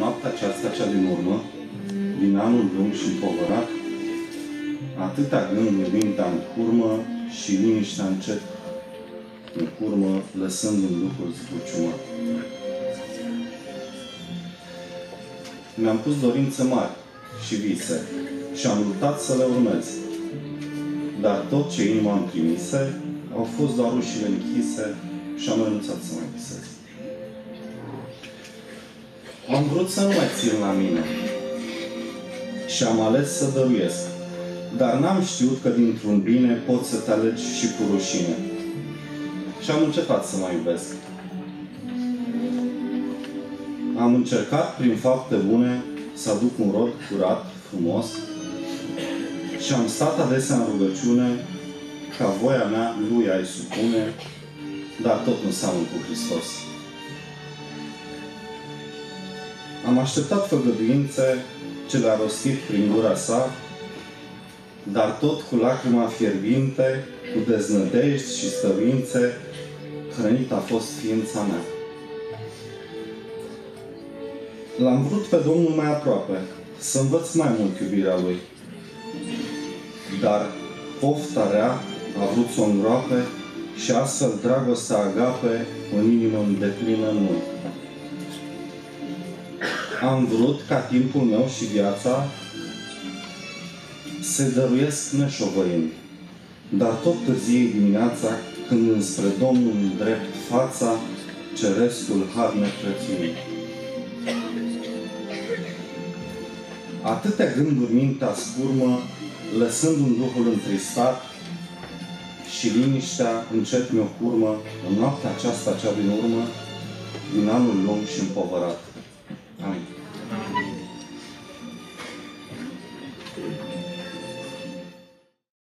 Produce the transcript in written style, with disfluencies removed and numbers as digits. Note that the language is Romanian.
noaptea aceasta cea din urmă, din anul lung și împovărat, atâtea gânduri mintea în curmă și liniștea încet în curmă, lăsând în lucrul zbuciumă. Mi-am pus dorințe mari și vise și am luptat să le urmez. Dar tot ce inima îmi trimise au fost doar ușile închise și am renunțat să mai visez. Am vrut să nu mai țin la mine și am ales să dăruiesc, dar n-am știut că dintr-un bine poți să te alegi și cu rușine. Și am încercat să mai iubesc. Am încercat prin fapte bune să aduc un rod curat, frumos, și am stat adesea în rugăciune ca voia mea lui ai supune, dar tot nu seamăn cu Hristos. Am așteptat făgăduințe ce le-a rostit prin gura sa, dar tot cu lacrima fierbinte, cu deznădejdi și stăruințe, hrănit a fost ființa mea. L-am vrut pe Domnul mai aproape, să învăț mai mult iubirea Lui. Dar pofta rea a vrut să o îngroape și astfel dragostea agape în inimă îmi deplină în mult. Am vrut ca timpul meu și viața să dăruiesc neșovăind, dar tot târziei dimineața, când înspre Domnul îndrept fața, cerescul har neprețuit. Atâtea gânduri mintea scurmă, lăsându-mi Duhul întristat și liniștea încet mi-o curmă în noaptea aceasta cea din urmă, din anul lung și împovărat. Amin.